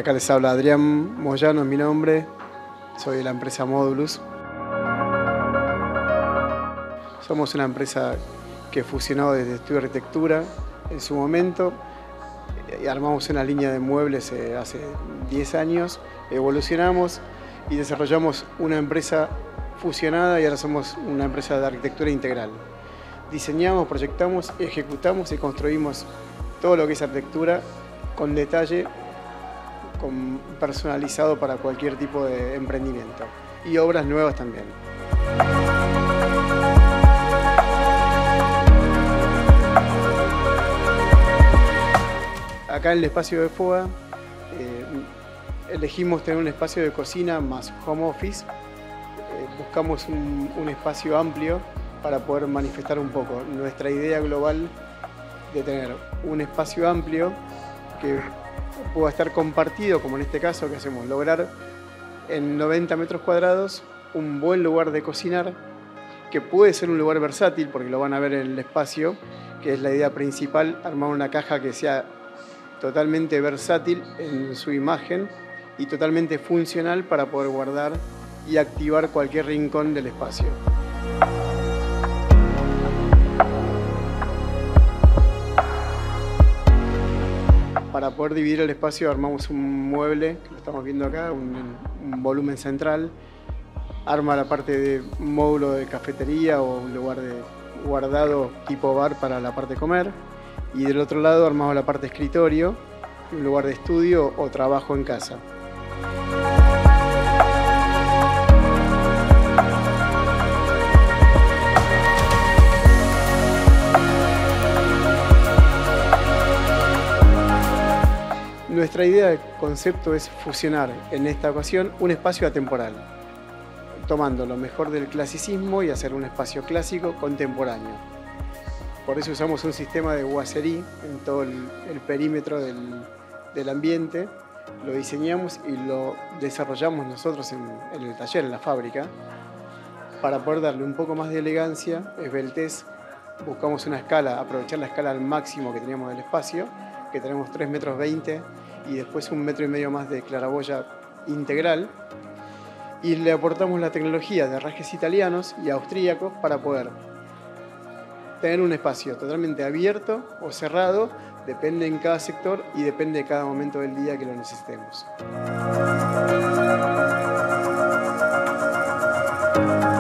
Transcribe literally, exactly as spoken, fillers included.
Acá les habla Adrián Moyano, es mi nombre, soy de la empresa Modulus. Somos una empresa que fusionó desde estudio de arquitectura en su momento, y armamos una línea de muebles hace diez años, evolucionamos y desarrollamos una empresa fusionada y ahora somos una empresa de arquitectura integral. Diseñamos, proyectamos, ejecutamos y construimos todo lo que es arquitectura con detalle, con, personalizado para cualquier tipo de emprendimiento y obras nuevas también. Acá en el espacio de F O A eh, elegimos tener un espacio de cocina más home office. Eh, buscamos un, un espacio amplio para poder manifestar un poco nuestra idea global de tener un espacio amplio que pueda estar compartido, como en este caso que hacemos, lograr en noventa metros cuadrados un buen lugar de cocinar, que puede ser un lugar versátil, porque lo van a ver en el espacio, que es la idea principal, armar una caja que sea totalmente versátil en su imagen y totalmente funcional para poder guardar y activar cualquier rincón del espacio. Para poder dividir el espacio armamos un mueble, que lo estamos viendo acá, un, un volumen central, arma la parte de un módulo de cafetería o un lugar de guardado tipo bar para la parte de comer, y del otro lado armamos la parte de escritorio, un lugar de estudio o trabajo en casa. Nuestra idea de concepto es fusionar en esta ocasión un espacio atemporal, tomando lo mejor del clasicismo y hacer un espacio clásico contemporáneo. Por eso usamos un sistema de boiserie en todo el, el perímetro del, del ambiente. Lo diseñamos y lo desarrollamos nosotros en, en el taller, en la fábrica, para poder darle un poco más de elegancia, esbeltez. Buscamos una escala, aprovechar la escala al máximo que teníamos del espacio, que tenemos tres metros veinte y después un metro y medio más de claraboya integral, y le aportamos la tecnología de herrajes italianos y austríacos para poder tener un espacio totalmente abierto o cerrado, depende en cada sector y depende de cada momento del día que lo necesitemos.